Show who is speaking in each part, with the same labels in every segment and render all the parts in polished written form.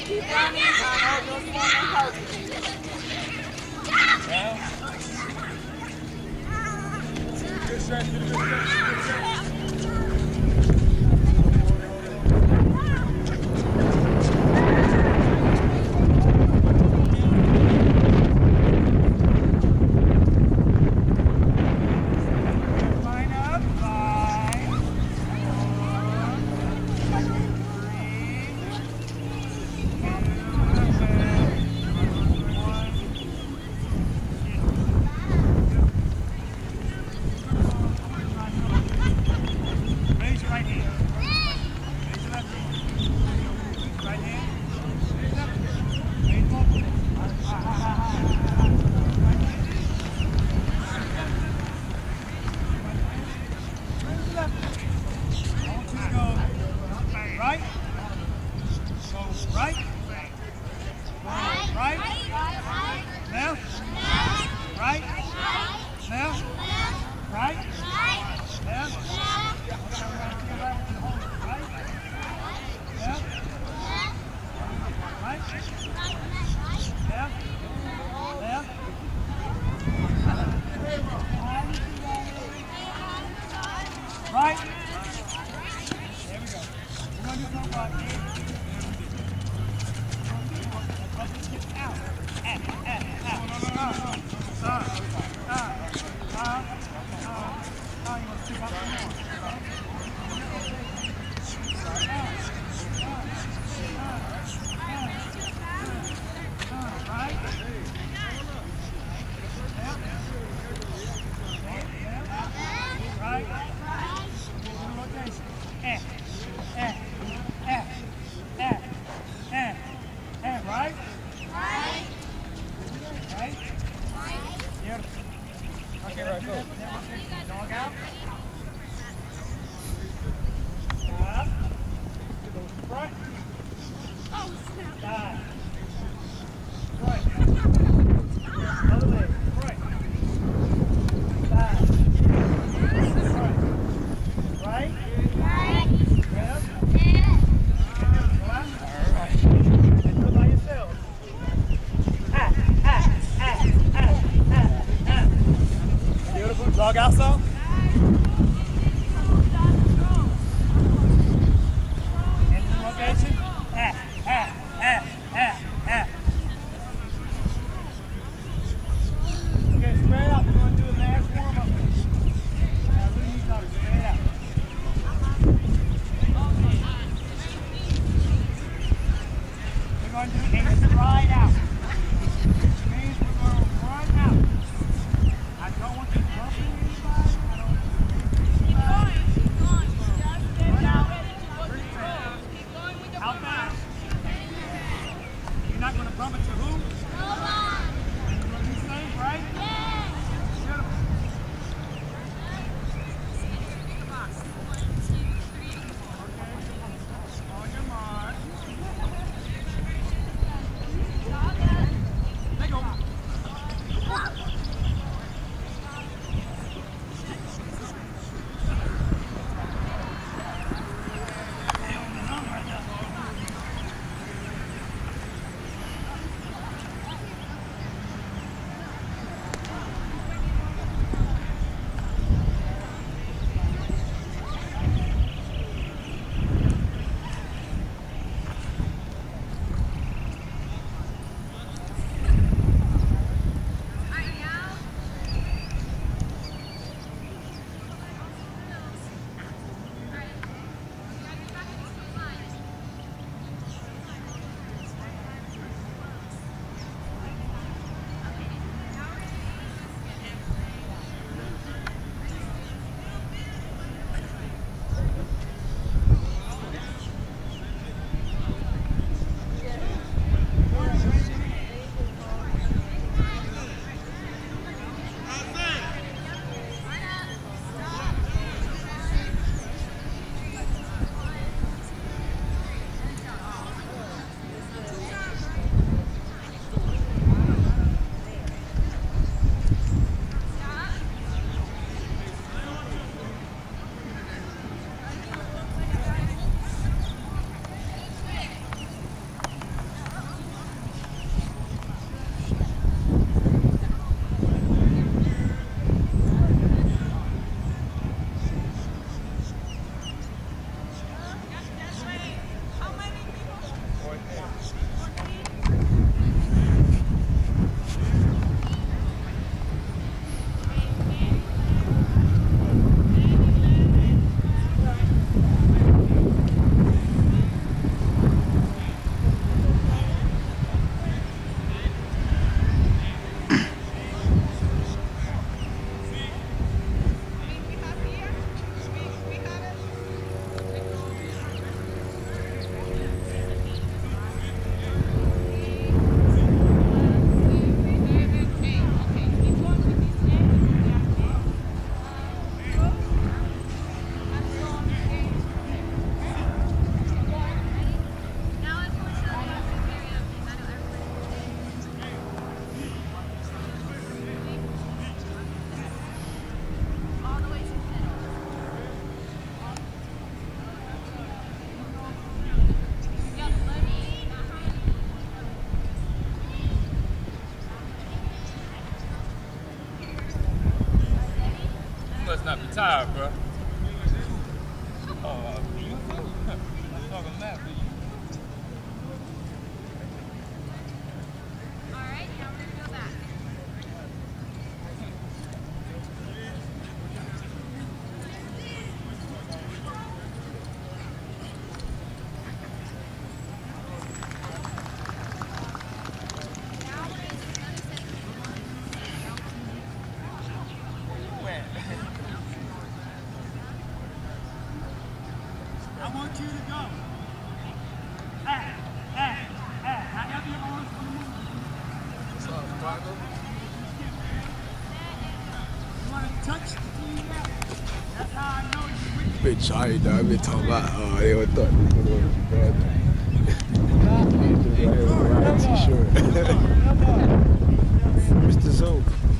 Speaker 1: Keep running, Connor. You'll stand and help.
Speaker 2: Good stretch, good stretch. Dog out some? Into the location. Okay, spread out. We're going to do a last warm up. Really need to spread out. We're going to do a stride out. Which means we're going to run out. I don't want you bumping anybody. I don't want you keep going. Run out. Keep going with the how fast? You're not going to bump into who? Nobody. You're going to be safe, right? Yes. Beautiful. Okay. On your mark. Let go.
Speaker 3: not be tired, bro. Oh, you too. I'm talking mad for you.
Speaker 1: Alright, now we're gonna go back.
Speaker 2: I want you to go. However your arms want to move.
Speaker 3: What's up, Chicago?
Speaker 2: You want to touch the team out. That's how I know you're with me.
Speaker 4: Bit shy, dog. I've been talking about, they were thought this was bad. T-shirt. Mr. Zoe.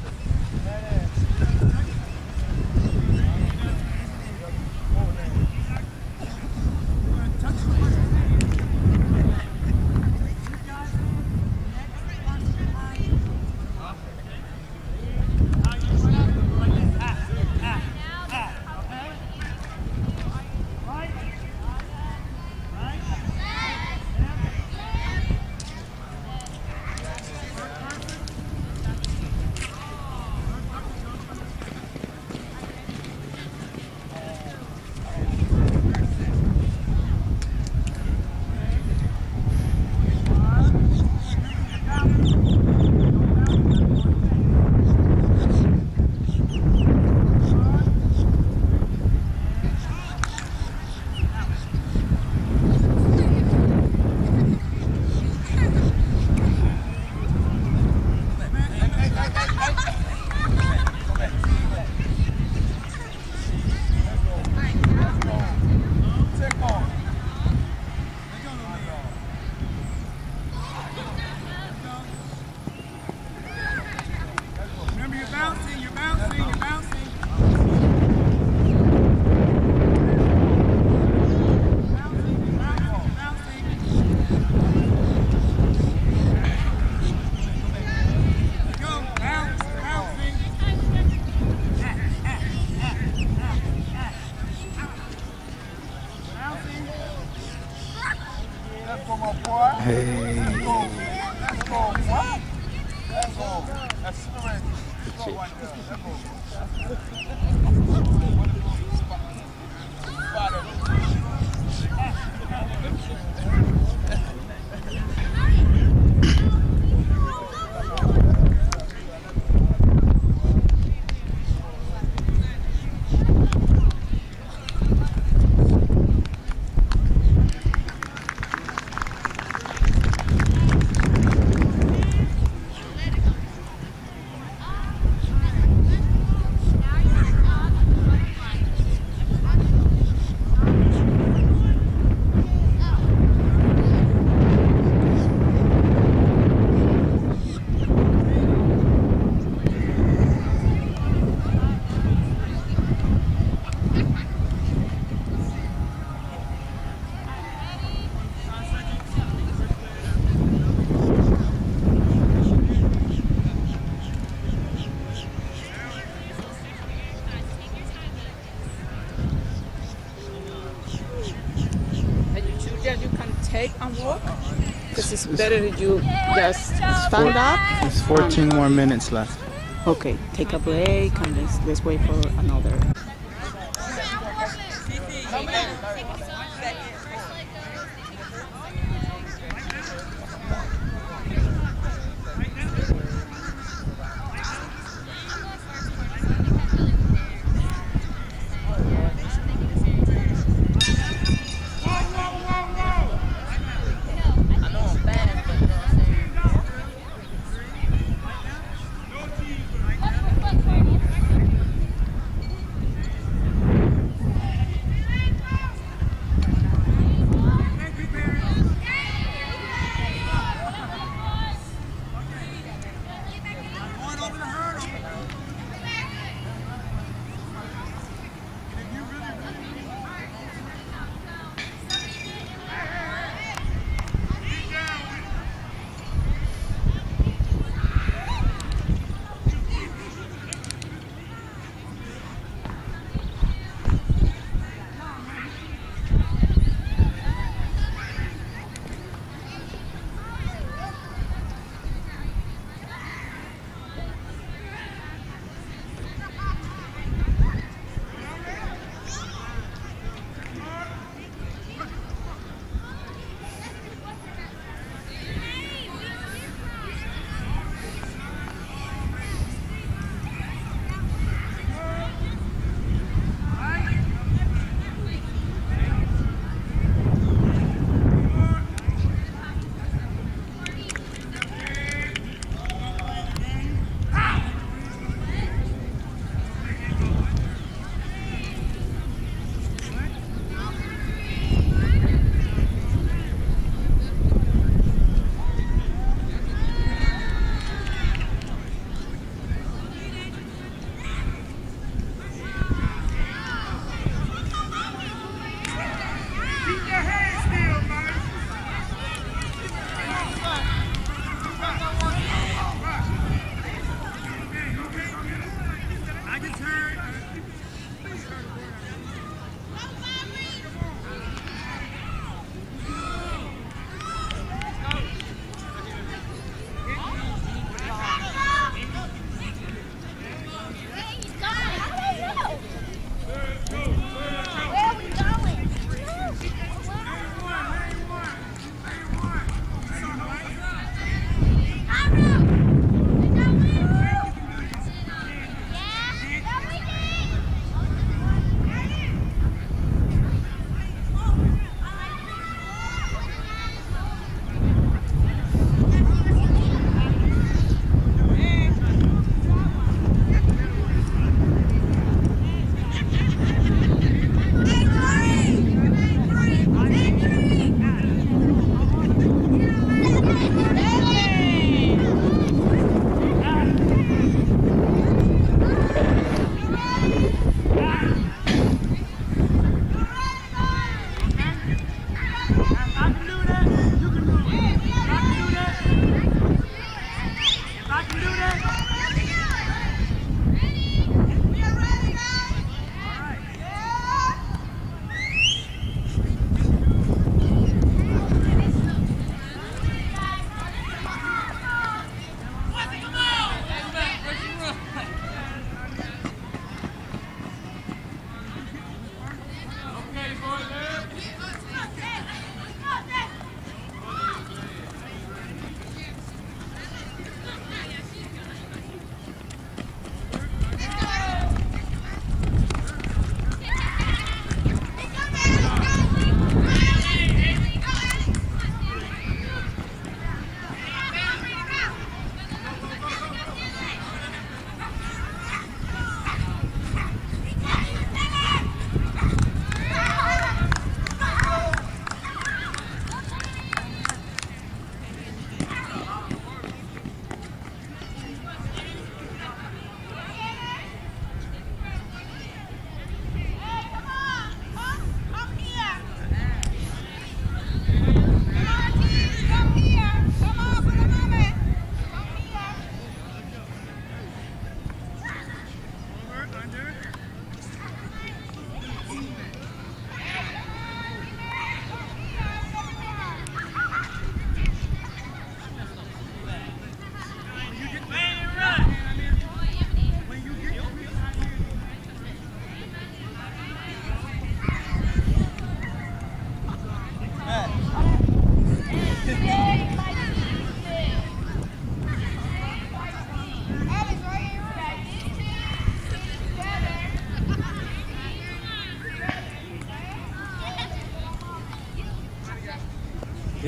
Speaker 2: Remember, you're bouncing, you're bouncing, you're bouncing.
Speaker 3: Let's go, my boy.
Speaker 4: Hey.
Speaker 3: Let's go, man. Let's go, boy. Let's go. That's cigarette. Let's go right there. Let's
Speaker 5: You can take and walk. This is better if you just stand up.
Speaker 6: There's 14 more minutes left.
Speaker 5: Okay, take a break and let's wait for another.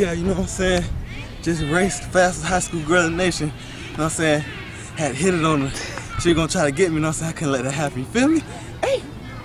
Speaker 3: yeah, you know what I'm saying? Just raced the fastest high school girl in the nation. You know what I'm saying? Had hit it on her. She was gonna try to get me, you know what I'm saying? I couldn't let that happen. You feel me? Hey!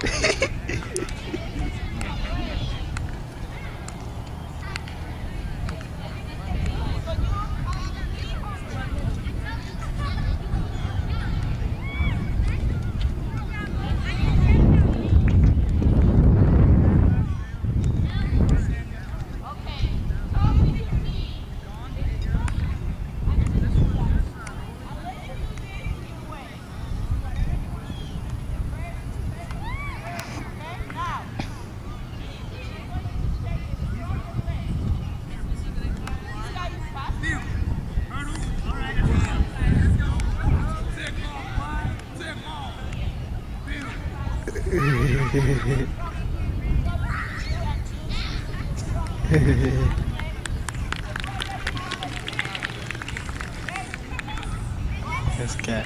Speaker 6: This cat.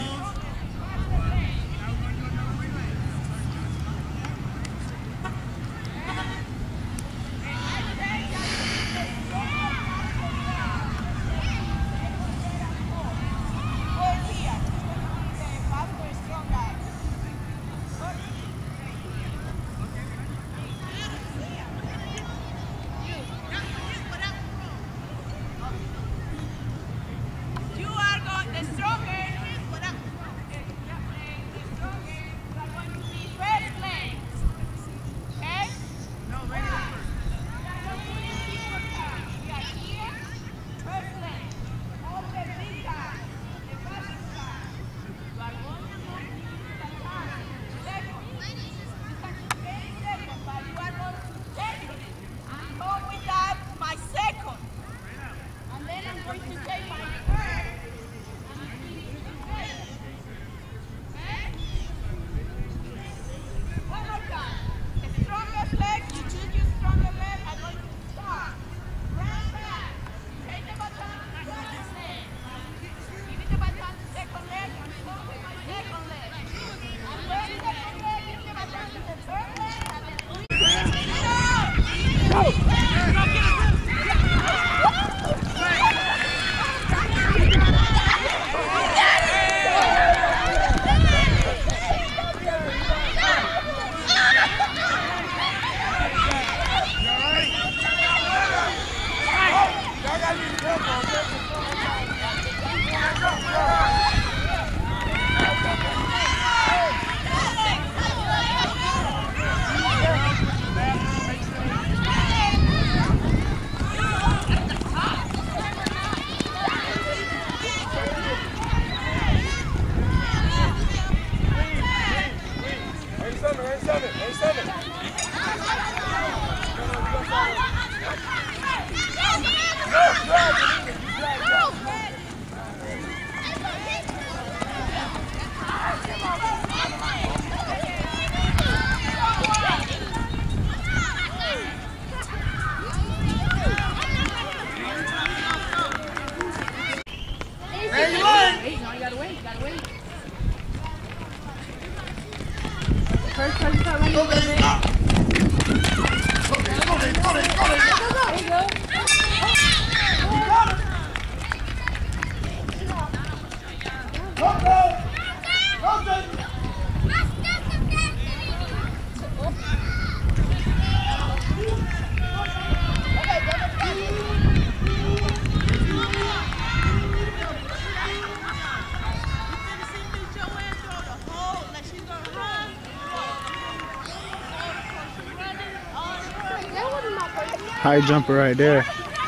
Speaker 6: High jumper right there.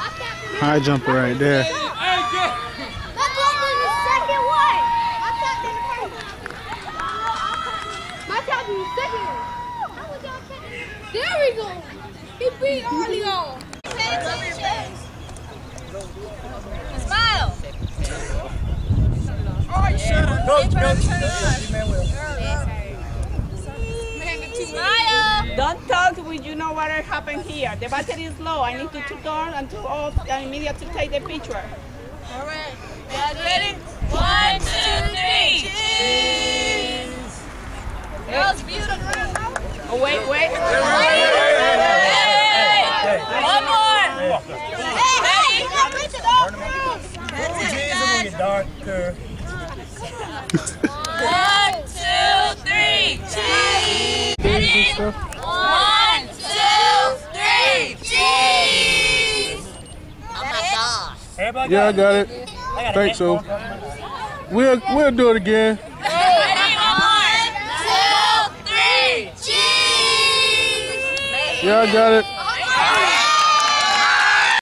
Speaker 6: High jumper right there.
Speaker 1: There we go. He beat Olio. Smile.
Speaker 5: Smile. Don't talk when you know what happened here. The battery is low. I need to turn on and to off and immediately take the picture.
Speaker 1: All right. Ready? 1, 2, 3. Cheese. Girls, beautiful.
Speaker 5: Oh, wait.
Speaker 1: Hey. One more.
Speaker 6: stuff?
Speaker 1: 1, 2, 3, cheese! Oh my gosh.
Speaker 2: Everybody
Speaker 6: Yeah, I got it.
Speaker 2: I got
Speaker 6: Think so. We'll do it again.
Speaker 1: Ready? 1, 2, 3, cheese!
Speaker 6: Yeah, I got it.